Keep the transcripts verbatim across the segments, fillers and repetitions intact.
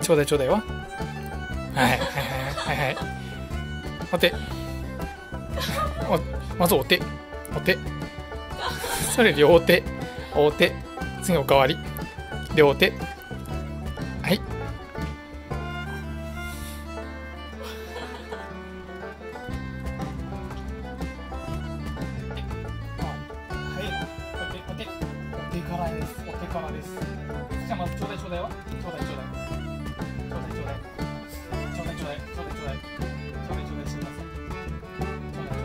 ちょうだいちょうだいわ。はいはいはいはいはい。お手。おまずお手。お手。それ両手。お手。次おかわり。両手。はい。お手からです。お手からです。じゃあまずちょうだいちょうだいわ。ちょうだいちょうだい。ちょうだいちょうだい。ちょうだいちょうだい。ちょうだいちょうだい。ちょうだいちょうだいしてください。ちょうだいちょうだい。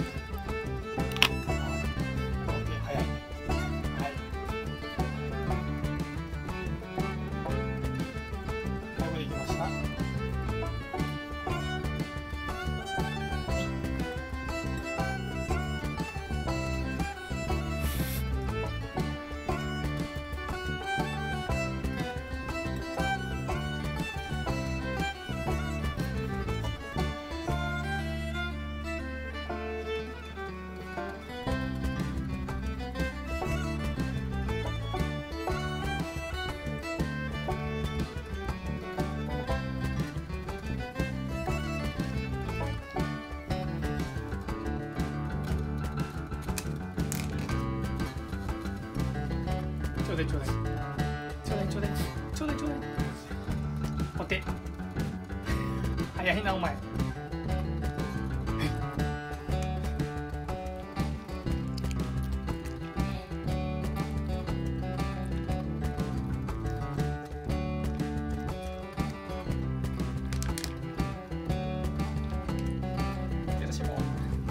オッケー、早い。はい。これできました。ちょうだいちょうだい。ちょうだいちょうだい。ちょうだいちょうだい。お手。早いなお前。私も。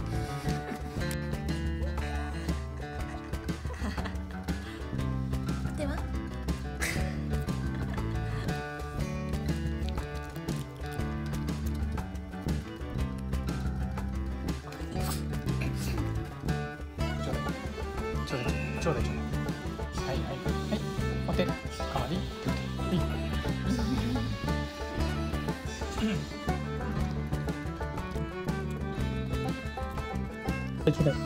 ではちょうだいちょうだいちょうだい。はいはいはい。お手。かわり。はい。はい、ちょうだい。ちょうだいちょうだい。ちょうだいちょうだい。ちょうだいちょうだい。ちょうだいちょうだい。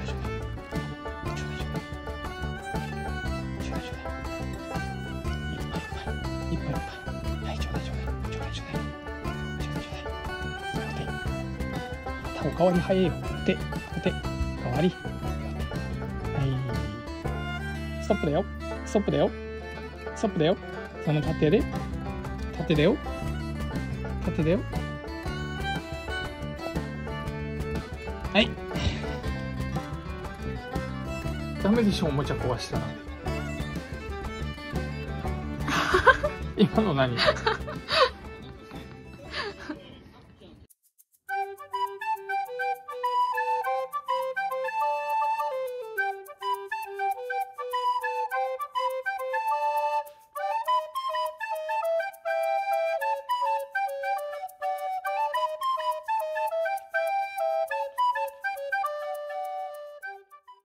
いっぱいいっぱい。いっぱいいっぱい。はい、ちょうだいちょうだい。ちょうだいちょうだい。ちょうだいちょうだい。お手。またおかわり早いよ。お手。お手。かわり。はい。ストップだよ。ストップだよ。ストップだよ。その縦で。縦だよ。縦だよ。はい。ダメでしょ、おもちゃ壊したら。今の何？